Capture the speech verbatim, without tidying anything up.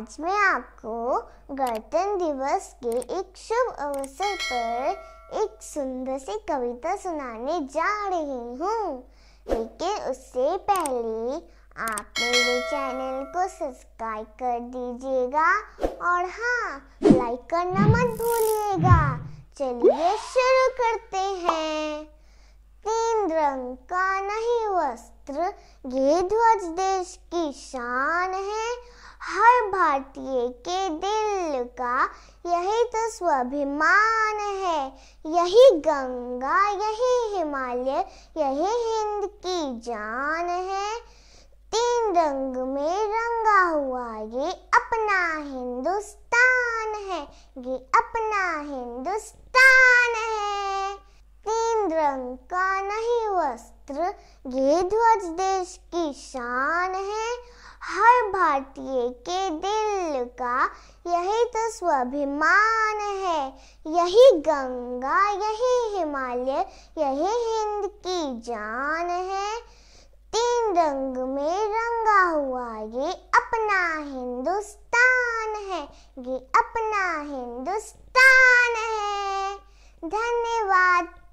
आज मैं आपको गणतंत्र दिवस के एक शुभ अवसर पर एक सुंदर सी कविता सुनाने जा रही हूँ। लेकिन उससे पहले आप मेरे चैनल को सब्सक्राइब कर दीजिएगा और हाँ, लाइक करना मत भूलिएगा। चलिए शुरू करते हैं। तीन रंग का नहीं वस्त्र, ये ध्वज देश की शान है। हर भारतीय के दिल का यही तो स्वाभिमान है। यही गंगा, यही हिमालय, यही हिंद की जान है। तीन रंग में रंगा हुआ ये अपना हिंदुस्तान है, ये अपना हिंदुस्तान है। तीन रंग का नहीं वस्त्र, ये ध्वज देश की शान है। हर भारतीय के दिल का यही तो स्वाभिमान है। यही गंगा, यही हिमालय, यही हिंद की जान है। तीन रंग में रंगा हुआ ये अपना हिंदुस्तान है, ये अपना हिंदुस्तान है। धन्यवाद।